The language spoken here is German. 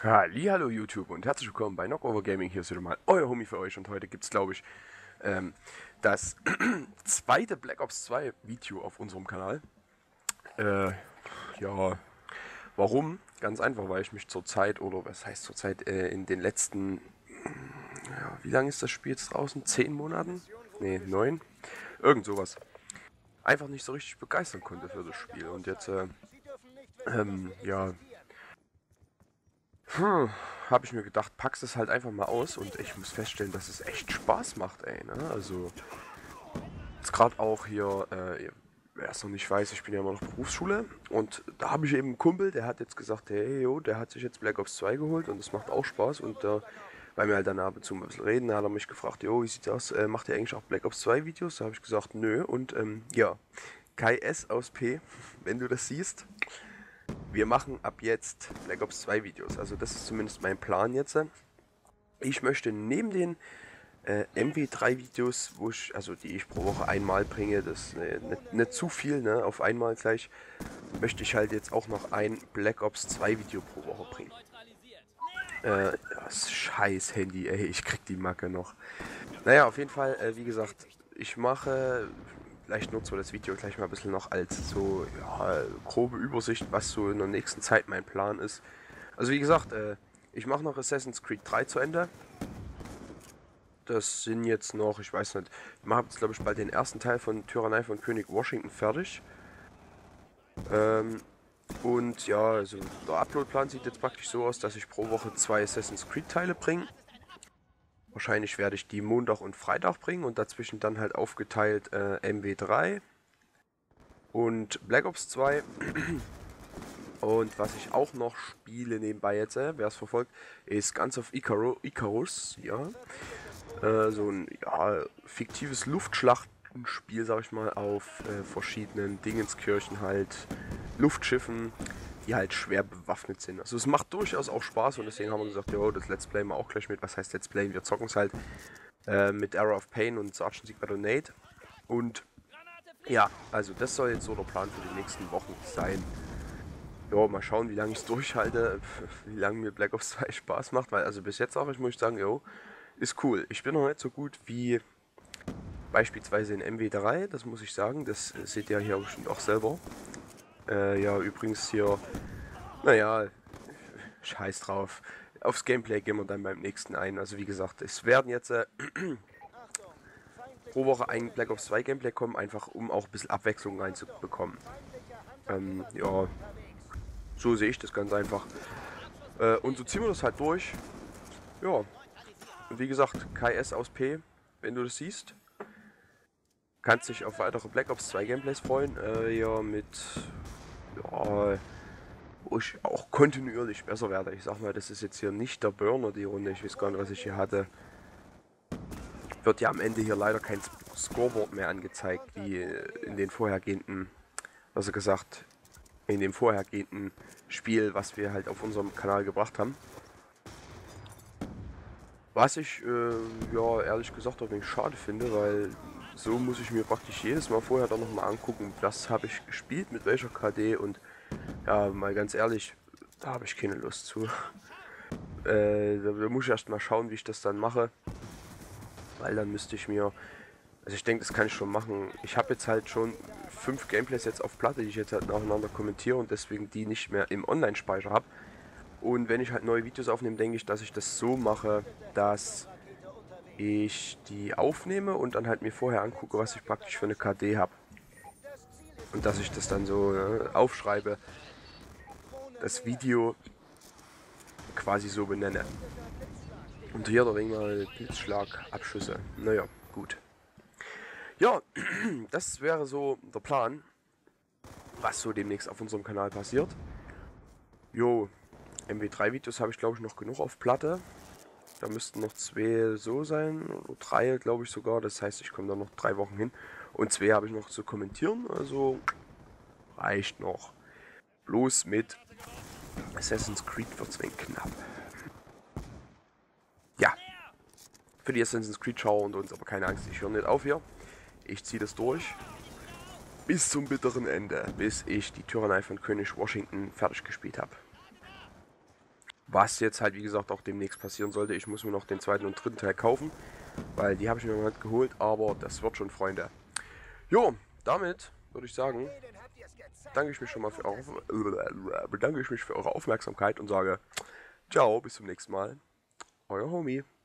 Hallo YouTube und herzlich willkommen bei Knockover Gaming. Hier ist wieder mal euer Homie für euch und heute gibt es, glaube ich, das zweite Black Ops 2 Video auf unserem Kanal. Ja, warum? Ganz einfach, weil ich mich zurzeit, oder was heißt zurzeit, in den letzten, ja, wie lange ist das Spiel jetzt draußen? 10 Monaten? Ne, 9? Irgend sowas. Einfach nicht so richtig begeistern konnte für das Spiel und jetzt, ja, habe ich mir gedacht, packst es halt einfach mal aus und ich muss feststellen, dass es echt Spaß macht, ey, ne? Also, jetzt gerade auch hier, wer es noch nicht weiß, ich bin ja immer noch Berufsschule und da habe ich eben einen Kumpel, der hat jetzt gesagt, hey, jo, der hat sich jetzt Black Ops 2 geholt und das macht auch Spaß und weil wir halt dann ab und zu mal ein bisschen reden, da hat er mich gefragt, jo, wie sieht's aus, macht ihr eigentlich auch Black Ops 2 Videos? Da habe ich gesagt, nö und ja, Kai S aus P, wenn du das siehst, wir machen ab jetzt Black Ops 2 Videos. Also das ist zumindest mein Plan jetzt. Ich möchte neben den MW3 Videos, also die ich pro Woche einmal bringe, das nicht zu viel, ne, auf einmal gleich, möchte ich halt jetzt auch noch ein Black Ops 2 Video pro Woche bringen. Das scheiß Handy, ey, ich krieg die Macke noch. Naja, auf jeden Fall, wie gesagt, ich mache, vielleicht nutze das Video gleich mal ein bisschen noch als so, ja, grobe Übersicht, was so in der nächsten Zeit mein Plan ist. Also wie gesagt, ich mache noch Assassin's Creed 3 zu Ende. Das sind jetzt noch, ich weiß nicht, ich habe jetzt glaube ich bald den ersten Teil von Tyrannei von König Washington fertig. Und ja, also der Uploadplan sieht jetzt praktisch so aus, dass ich pro Woche 2 Assassin's Creed Teile bringe. Wahrscheinlich werde ich die Montag und Freitag bringen und dazwischen dann halt aufgeteilt MW3 und Black Ops 2. Und was ich auch noch spiele nebenbei jetzt, wer es verfolgt, ist Guns of Icarus, ja. So ein ja, fiktives Luftschlachtenspiel, sag ich mal, auf verschiedenen Dingenskirchen halt, Luftschiffen, die halt schwer bewaffnet sind. Also es macht durchaus auch Spaß und deswegen haben wir gesagt, jo, das Let's Play wir auch gleich mit. Was heißt Let's Play? Wir zocken es halt mit Era of Pain und Sergeant Secret Donate. Und ja, also das soll jetzt so der Plan für die nächsten Wochen sein. Ja, mal schauen, wie lange ich es durchhalte, wie lange mir Black Ops 2 Spaß macht, weil also bis jetzt auch, ich muss sagen, jo, ist cool. Ich bin noch nicht so gut wie beispielsweise in MW3, das muss ich sagen, das seht ihr hier bestimmt auch selber. Ja, übrigens hier, naja, scheiß drauf. Aufs Gameplay gehen wir dann beim nächsten ein. Also wie gesagt, es werden jetzt pro Woche ein Black Ops 2 Gameplay kommen, einfach um auch ein bisschen Abwechslung reinzubekommen. Ja, so sehe ich das ganz einfach. Und so ziehen wir das halt durch. Ja, und wie gesagt, Kai S aus P, wenn du das siehst, kannst dich auf weitere Black Ops 2 Gameplays freuen. Ja, mit, ja, wo ich auch kontinuierlich besser werde. Ich sag mal, das ist jetzt hier nicht der Burner, die Runde. Ich weiß gar nicht, was ich hier hatte. Wird ja am Ende hier leider kein Scoreboard mehr angezeigt, wie in den vorhergehenden, also gesagt, in dem vorhergehenden Spiel, was wir halt auf unserem Kanal gebracht haben. Was ich, ja, ehrlich gesagt auch wenig schade finde, weil so muss ich mir praktisch jedes Mal vorher dann nochmal angucken, was habe ich gespielt, mit welcher KD und ja, mal ganz ehrlich, da habe ich keine Lust zu. Da muss ich erst mal schauen, wie ich das dann mache, weil dann müsste ich mir, also ich denke, das kann ich schon machen. Ich habe jetzt halt schon 5 Gameplays jetzt auf Platte, die ich jetzt halt nacheinander kommentiere und deswegen die nicht mehr im Online-Speicher habe. Und wenn ich halt neue Videos aufnehme, denke ich, dass ich das so mache, dass ich die aufnehme und dann halt mir vorher angucke, was ich praktisch für eine KD habe. Und dass ich das dann so aufschreibe, das Video quasi so benenne. Und hier der Ring mal Blitzschlagabschüsse. Naja, gut. Ja, das wäre so der Plan, was so demnächst auf unserem Kanal passiert. Jo, MW3-Videos habe ich glaube ich noch genug auf Platte. Da müssten noch 2 so sein, oder 3 glaube ich sogar. Das heißt, ich komme da noch 3 Wochen hin. Und 2 habe ich noch zu kommentieren, also reicht noch. Bloß mit Assassin's Creed wird es knapp. Ja, für die Assassin's Creed Schauer und uns, aber keine Angst, ich höre nicht auf hier. Ich ziehe das durch. Bis zum bitteren Ende, bis ich die Tyrannei von König Washington fertig gespielt habe. Was jetzt halt, wie gesagt, auch demnächst passieren sollte. Ich muss mir noch den zweiten und dritten Teil kaufen, weil die habe ich mir im Moment geholt, aber das wird schon, Freunde. Jo, damit würde ich sagen, bedanke ich mich für eure Aufmerksamkeit und sage ciao, bis zum nächsten Mal. Euer Homie.